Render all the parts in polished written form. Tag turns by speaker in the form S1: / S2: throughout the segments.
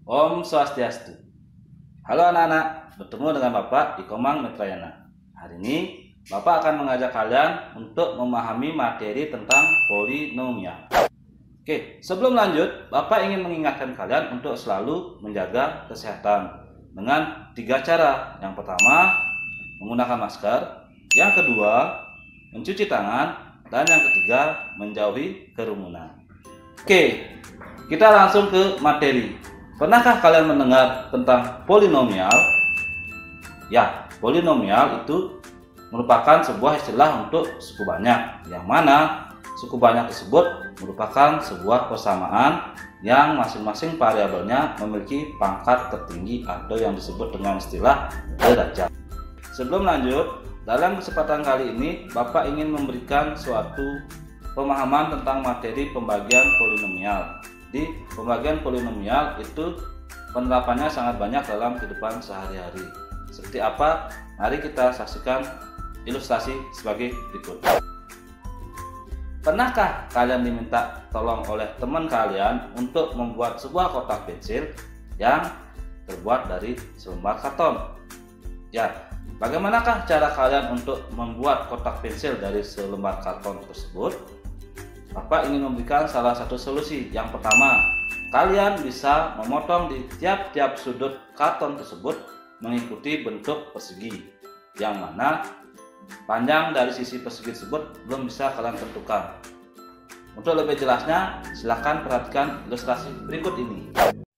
S1: Om Swastiastu. Halo anak-anak, bertemu dengan Bapak di Komang Metrayana. Hari ini Bapak akan mengajak kalian untuk memahami materi tentang polinomial. Oke, sebelum lanjut, Bapak ingin mengingatkan kalian untuk selalu menjaga kesehatan dengan 3 cara. Yang pertama, menggunakan masker. Yang kedua, mencuci tangan. Dan yang ketiga, menjauhi kerumunan. Oke, kita langsung ke materi. Pernahkah kalian mendengar tentang polinomial? Ya, polinomial itu merupakan sebuah istilah untuk suku banyak, yang mana suku banyak tersebut merupakan sebuah persamaan yang masing-masing variabelnya memiliki pangkat tertinggi atau yang disebut dengan istilah derajat. Sebelum lanjut, dalam kesempatan kali ini Bapak ingin memberikan suatu pemahaman tentang materi pembagian polinomial. Di pembagian polinomial itu penerapannya sangat banyak dalam kehidupan sehari-hari. Seperti apa? Mari kita saksikan ilustrasi sebagai berikut. Pernahkah kalian diminta tolong oleh teman kalian untuk membuat sebuah kotak pensil yang terbuat dari selembar karton? Ya, bagaimanakah cara kalian untuk membuat kotak pensil dari selembar karton tersebut? Bapak ingin memberikan salah satu solusi. Yang pertama, kalian bisa memotong di tiap-tiap sudut karton tersebut mengikuti bentuk persegi, yang mana panjang dari sisi persegi tersebut belum bisa kalian tentukan. Untuk lebih jelasnya, silakan perhatikan ilustrasi berikut ini.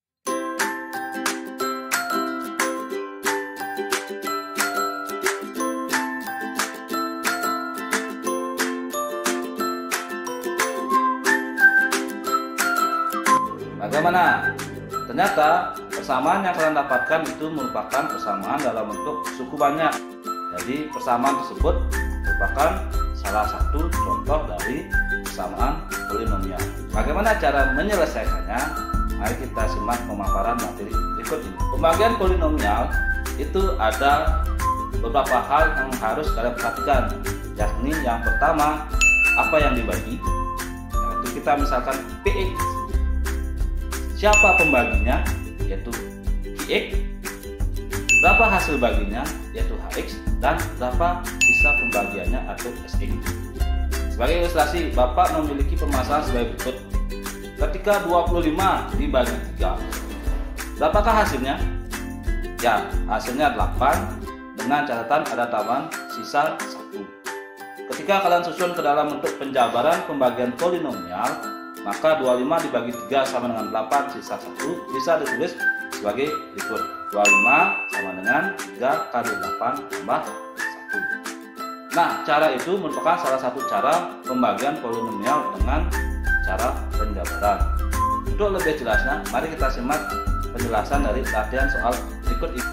S1: Bagaimana? Ternyata persamaan yang kalian dapatkan itu merupakan persamaan dalam bentuk suku banyak. Jadi persamaan tersebut merupakan salah satu contoh dari persamaan polinomial. Bagaimana cara menyelesaikannya? Mari kita simak pemaparan materi berikut ini. Pembagian polinomial itu ada beberapa hal yang harus kalian perhatikan, yakni yang pertama, apa yang dibagi. Yaitu kita misalkan Px. Siapa pembaginya, yaitu Qx, berapa hasil baginya, yaitu Hx, dan berapa sisa pembagiannya atau Sx. Sebagai ilustrasi, Bapak memiliki permasalahan sebagai berikut. Ketika 25 dibagi 3, berapakah hasilnya? Ya, hasilnya 8, dengan catatan ada tambahan sisa 1. Ketika kalian susun ke dalam bentuk penjabaran pembagian polinomial, maka 25 dibagi 3 sama dengan 8 sisa 1 bisa ditulis sebagai berikut. 25 sama dengan 3 kali 8 tambah 1. Nah, cara itu merupakan salah satu cara pembagian polinomial dengan cara penjabaran. Untuk lebih jelasnya, mari kita simak penjelasan dari latihan soal berikut ini.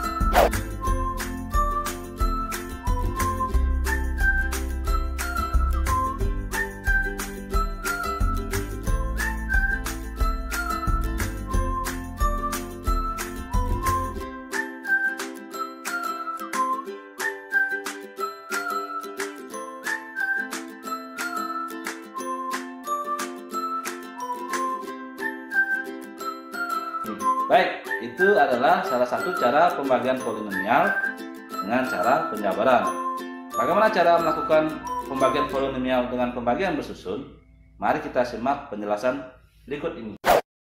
S1: Baik, itu adalah salah satu cara pembagian polinomial dengan cara penjabaran. Bagaimana cara melakukan pembagian polinomial dengan pembagian bersusun? Mari kita simak penjelasan berikut ini.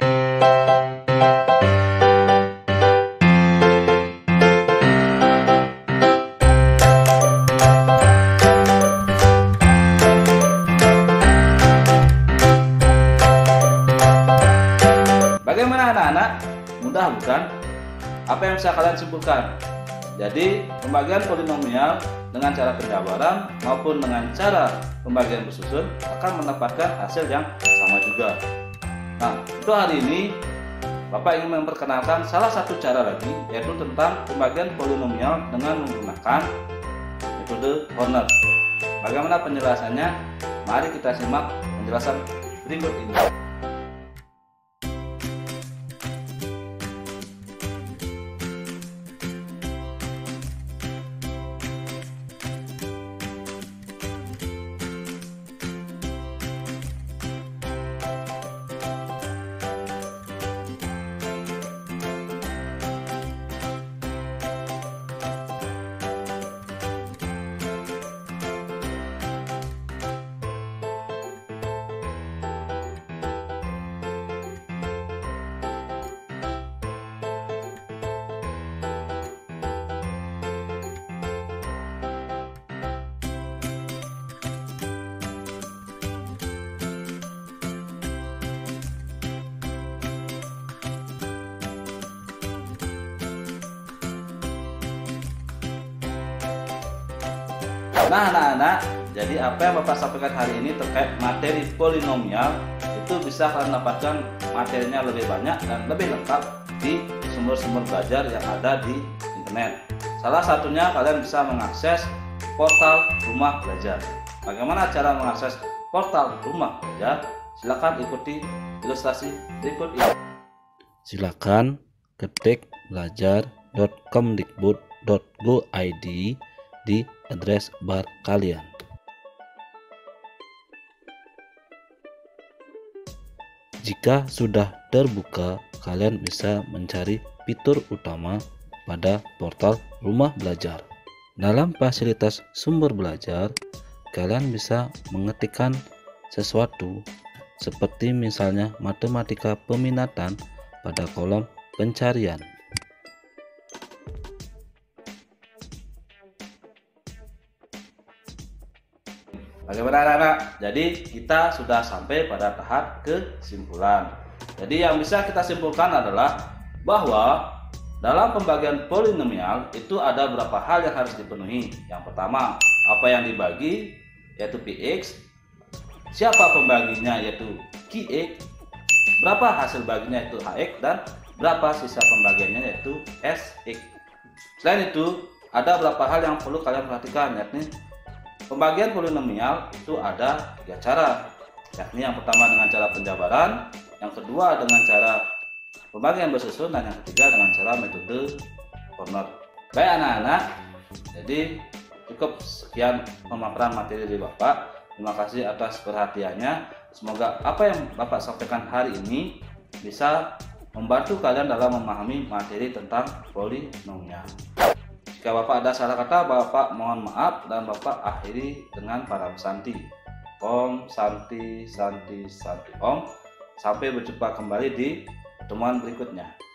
S1: Bagaimana anak-anak? Mudah bukan? Apa yang bisa kalian simpulkan? Jadi pembagian polinomial dengan cara penjabaran maupun dengan cara pembagian bersusun akan mendapatkan hasil yang sama juga. Nah, untuk hari ini Bapak ingin memperkenalkan salah satu cara lagi, yaitu tentang pembagian polinomial dengan menggunakan metode Horner. Bagaimana penjelasannya? Mari kita simak penjelasan berikut ini. Nah anak-anak, jadi apa yang Bapak sampaikan hari ini terkait materi polinomial itu bisa kalian dapatkan materinya lebih banyak dan lebih lengkap di sumber-sumber belajar yang ada di internet. Salah satunya kalian bisa mengakses portal Rumah Belajar. Bagaimana cara mengakses portal Rumah Belajar? Silakan ikuti ilustrasi berikut ini. Silakan ketik belajar.kemdikbud.go.id di address bar kalian. Jika sudah terbuka, kalian bisa mencari fitur utama pada portal Rumah Belajar. Dalam fasilitas sumber belajar, kalian bisa mengetikkan sesuatu seperti misalnya matematika peminatan pada kolom pencarian. Bagaimana anak-anak? Jadi kita sudah sampai pada tahap kesimpulan. Jadi yang bisa kita simpulkan adalah bahwa dalam pembagian polinomial itu ada beberapa hal yang harus dipenuhi. Yang pertama, apa yang dibagi yaitu Px, siapa pembaginya yaitu Qx, berapa hasil baginya yaitu Hx, dan berapa sisa pembagiannya yaitu Sx. Selain itu, ada beberapa hal yang perlu kalian perhatikan, yakni pembagian polinomial itu ada 3 cara, yakni yang pertama dengan cara penjabaran, yang kedua dengan cara pembagian bersusun, dan yang ketiga dengan cara metode corner. Baik anak-anak, jadi cukup sekian pemaparan materi dari Bapak. Terima kasih atas perhatiannya. Semoga apa yang Bapak sampaikan hari ini bisa membantu kalian dalam memahami materi tentang polinomial. Jika Bapak ada salah kata, Bapak mohon maaf, dan Bapak akhiri dengan para santi. Om Santi Santi Santi Om. Sampai berjumpa kembali di pertemuan berikutnya.